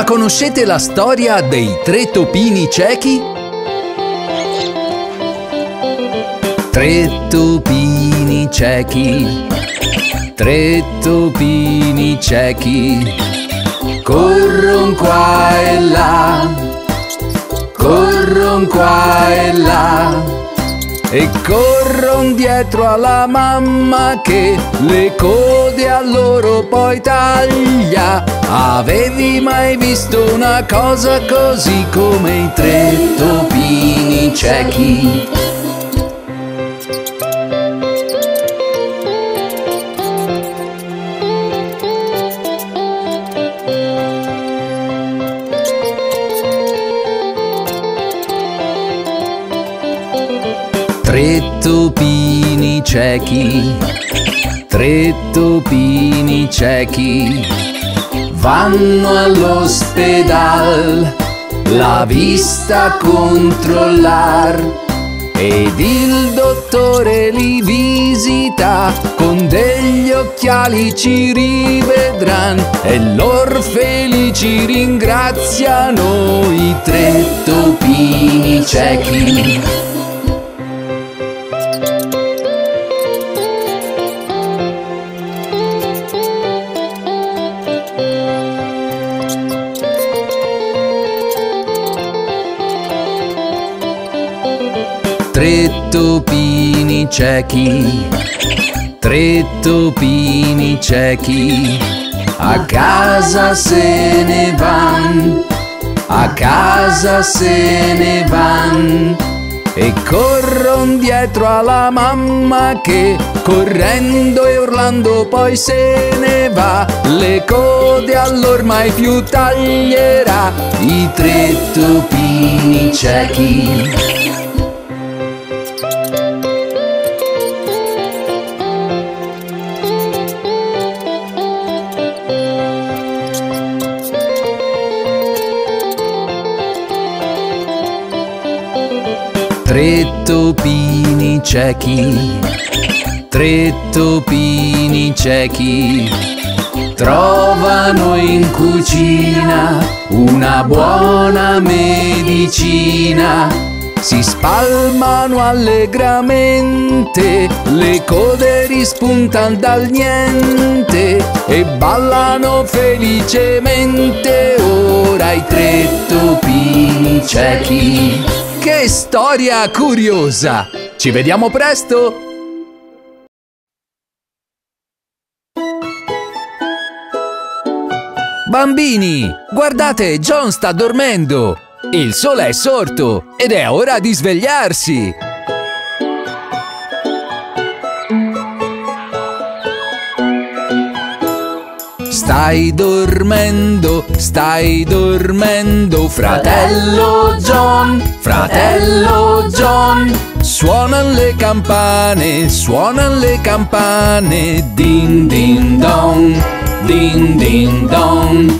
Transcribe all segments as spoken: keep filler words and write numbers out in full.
La conoscete la storia dei tre topini ciechi? Tre topini ciechi, tre topini ciechi, corron qua e là, corron qua e là, e corron dietro alla mamma che le code a loro poi taglia. Avevi mai visto una cosa così come i tre topini ciechi? Tre topini ciechi, tre topini ciechi, vanno all'ospedal, la vista a controllar, ed il dottore li visita, con degli occhiali ci rivedran, e lor felici ringraziano i tre topini ciechi. Tre topini ciechi, tre topini ciechi, a casa se ne van, a casa se ne van, e corron dietro alla mamma che correndo e urlando poi se ne va. Le code allor mai più taglierà, i tre topini ciechi. Tre topini ciechi, tre topini ciechi, trovano in cucina una buona medicina. Si spalmano allegramente, le code rispuntan dal niente e ballano felicemente ora i tre topini ciechi. Che storia curiosa! Ci vediamo presto! Bambini, guardate, John sta dormendo! Il sole è sorto ed è ora di svegliarsi! Stai dormendo, stai dormendo, fratello John, fratello John. Suonan le campane, suonan le campane, din din don, din din don.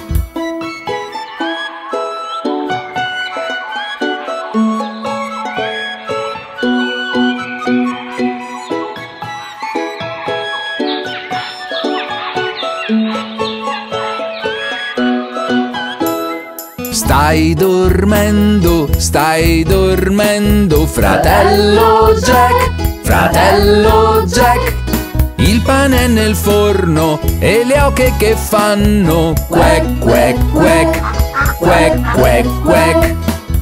Stai dormendo, stai dormendo, fratello Jack, fratello Jack. Il pane è nel forno e le oche che fanno quack, quack, quack, quack, quack, quack.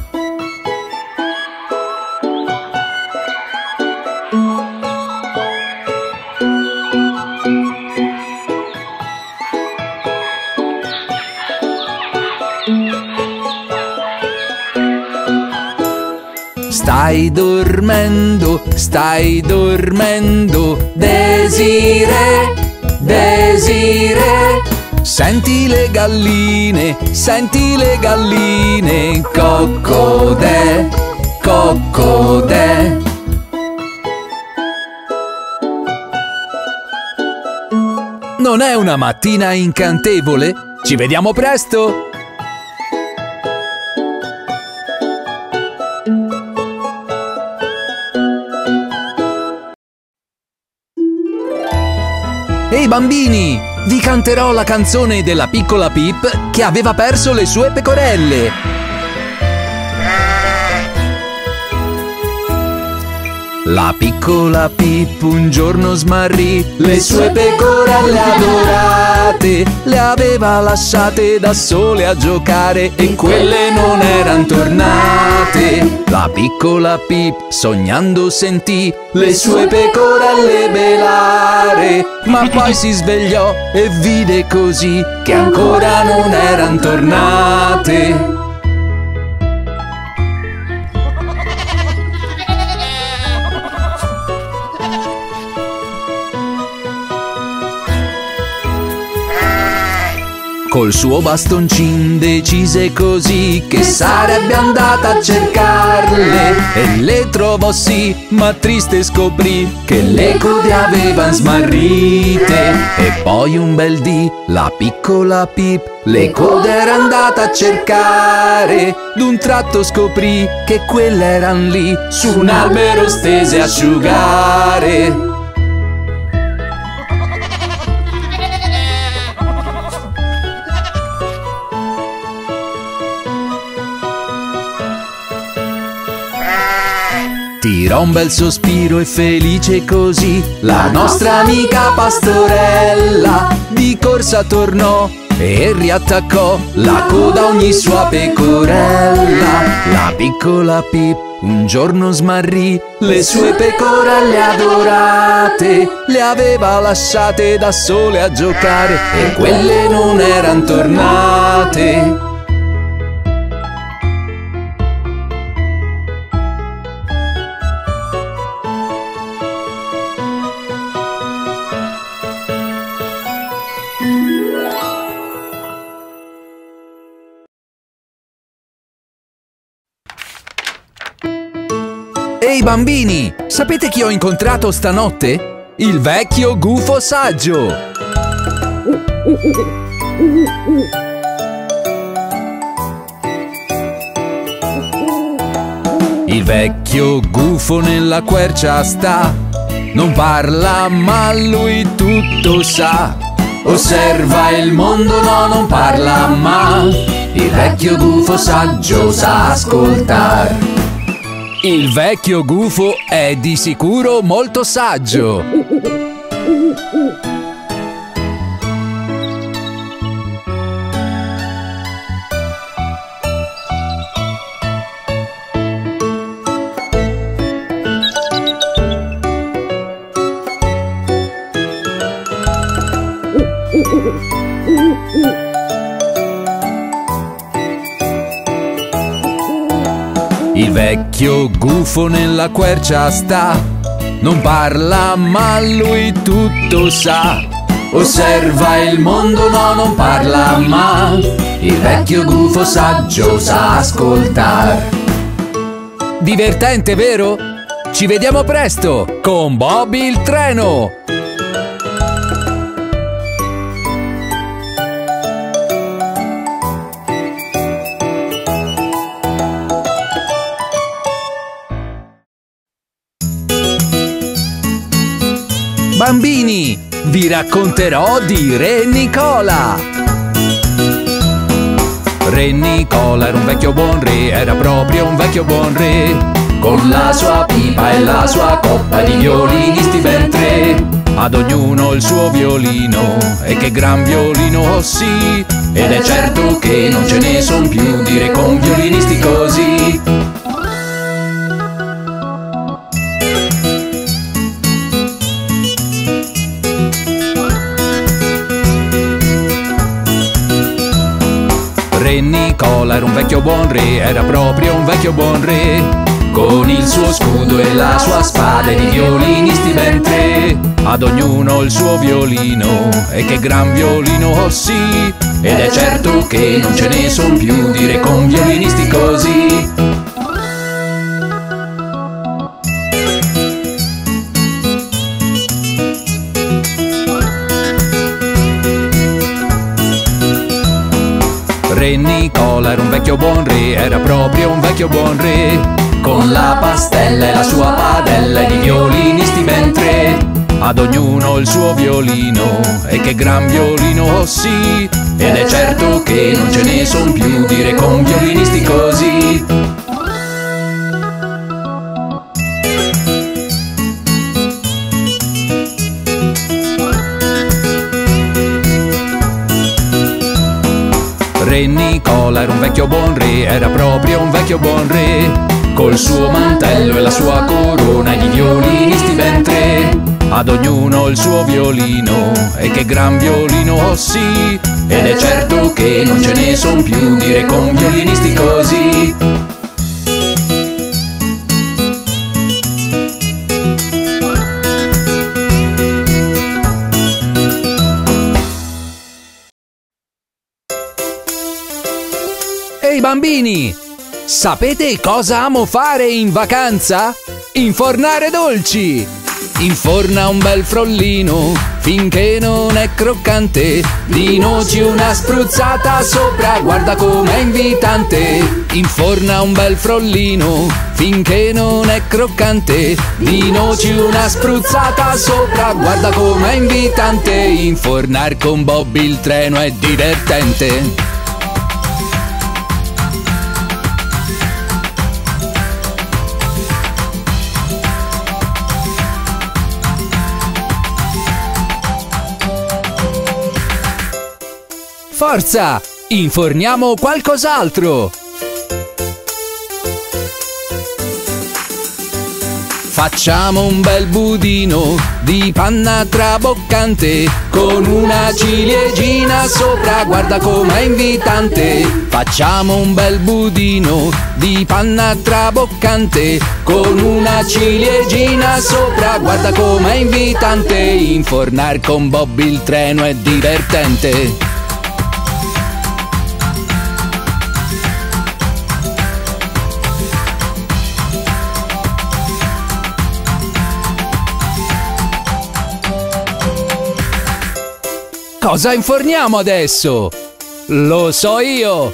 Stai dormendo, stai dormendo, Desiree, Desiree. Senti le galline, senti le galline, coccodè, coccodè. Non è una mattina incantevole? Ci vediamo presto! Ehi bambini, vi canterò la canzone della piccola Pip che aveva perso le sue pecorelle. La piccola Pip un giorno smarrì, le sue pecorelle adorate le aveva lasciate da sole a giocare e quelle non eran tornate. La piccola Pip sognando sentì le sue pecorelle belare, ma poi si svegliò e vide così che ancora non eran tornate. Col suo bastoncin decise così che sarebbe andata a cercarle e le trovò sì, ma triste scoprì che le code avevan smarrite. E poi un bel dì la piccola Pip le code era andata a cercare, d'un tratto scoprì che quelle eran lì su un albero stese a asciugare. Tirò un bel sospiro e felice così la nostra amica pastorella di corsa tornò e riattaccò la coda a ogni sua pecorella. La piccola Pip un giorno smarrì, le sue pecorelle adorate le aveva lasciate da sole a giocare e quelle non eran tornate. Ehi bambini, sapete chi ho incontrato stanotte? Il vecchio gufo saggio! Il vecchio gufo nella quercia sta, non parla ma lui tutto sa. Osserva il mondo, no, non parla ma il vecchio gufo saggio sa ascoltar. Il vecchio gufo è di sicuro molto saggio. Il vecchio gufo nella quercia sta, non parla ma lui tutto sa. Osserva il mondo, no, non parla ma il vecchio gufo saggio sa ascoltar. Divertente, vero? Ci vediamo presto con Bobby il treno! Bambini, vi racconterò di Re Nicola. Re Nicola era un vecchio buon re, era proprio un vecchio buon re, con la sua pipa e la sua coppa di violinisti ben tre. Ad ognuno il suo violino, e che gran violino sì, ed è certo che non ce ne son più di re con violinisti così. Re Nicola era un vecchio buon re, era proprio un vecchio buon re, con il suo scudo e la sua spada e di violinisti ben tre. Ad ognuno il suo violino, e che gran violino sì, ed è certo che non ce ne son più di re con violinisti così. Re Nicola era un vecchio buon re, era proprio un vecchio buon re, con la pastella e la sua padella e di violinisti ben tre. Ad ad ognuno il suo violino, e che gran violino, oh sì, ed è certo che non ce ne son più di re con violinisti così. Re Nicola era un vecchio buon re, era proprio un vecchio buon re, col suo mantello e la sua corona e i violinisti ben tre, ad ognuno il suo violino, e che gran violino, oh sì, ed è certo che non ce ne son più di re con violinisti così. Ehi bambini! Sapete cosa amo fare in vacanza? Infornare dolci! Inforna un bel frollino finché non è croccante, di noci una spruzzata sopra, guarda com'è invitante. Inforna un bel frollino finché non è croccante, di noci una spruzzata sopra, guarda com'è invitante. Infornar con Bobby il treno è divertente. Forza! Inforniamo qualcos'altro! Facciamo un bel budino di panna traboccante, con una ciliegina sopra, guarda com'è invitante. Facciamo un bel budino di panna traboccante, con una ciliegina sopra, guarda com'è invitante. Infornar con Bobby il treno è divertente. Cosa inforniamo adesso? Lo so io!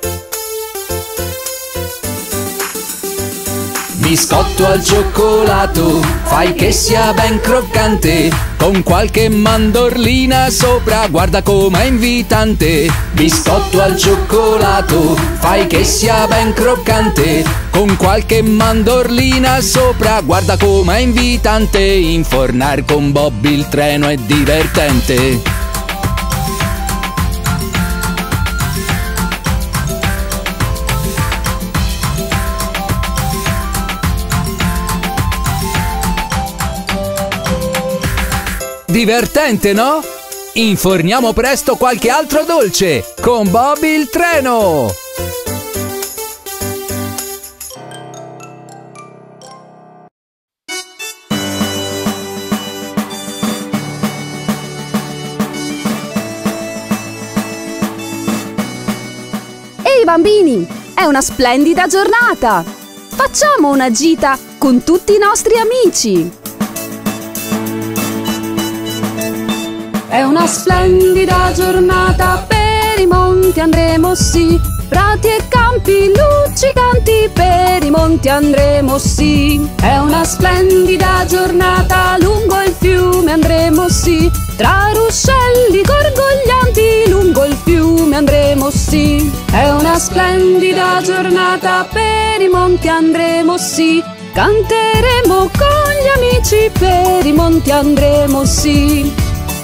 Biscotto al cioccolato, fai che sia ben croccante, con qualche mandorlina sopra, guarda com'è invitante. Biscotto al cioccolato, fai che sia ben croccante, con qualche mandorlina sopra, guarda com'è invitante. Infornar con Bobby il treno è divertente. Divertente, no? Inforniamo presto qualche altro dolce con Bobby il treno! Ehi bambini, è una splendida giornata! Facciamo una gita con tutti i nostri amici! È una splendida giornata, per i monti andremo sì, prati e campi luccicanti, per i monti andremo sì. È una splendida giornata, lungo il fiume andremo sì, tra ruscelli gorgoglianti, lungo il fiume andremo sì. È una splendida giornata, per i monti andremo sì, canteremo con gli amici, per i monti andremo sì.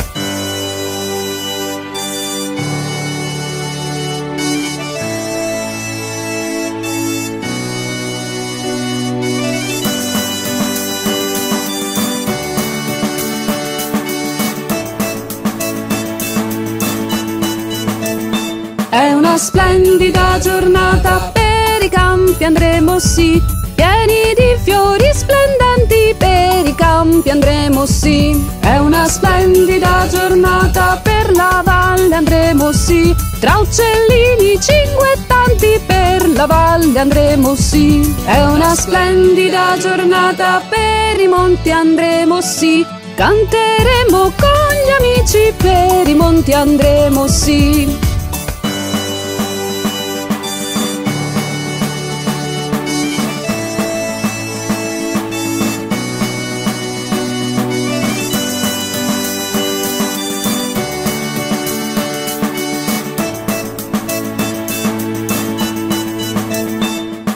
È una splendida giornata, per i campi andremo sì, pieni di fiori splendenti, per i campi andremo sì. È una splendida giornata, per la valle andremo sì, tra uccellini cinguettanti, per la valle andremo sì. È una splendida giornata, per i monti andremo sì, canteremo con gli amici, per i monti andremo sì.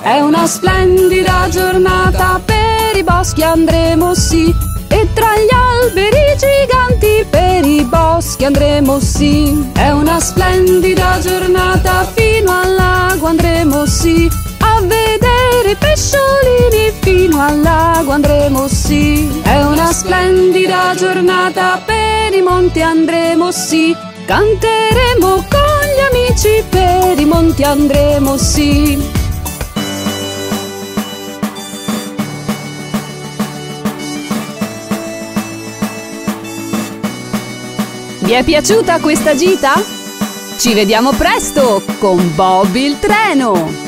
È una splendida giornata, per i boschi andremo sì, e tra gli alberi giganti per i boschi andremo sì. È una splendida giornata, fino al lago andremo sì, a vedere i pesciolini fino al lago andremo sì. È una splendida giornata, per i monti andremo sì, canteremo con gli amici, per i monti andremo sì. Vi è piaciuta questa gita? Ci vediamo presto con Bob il treno!